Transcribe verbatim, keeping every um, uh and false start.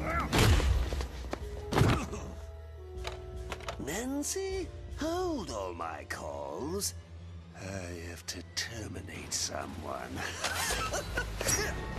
Nancy, hold all my calls. I have to terminate someone.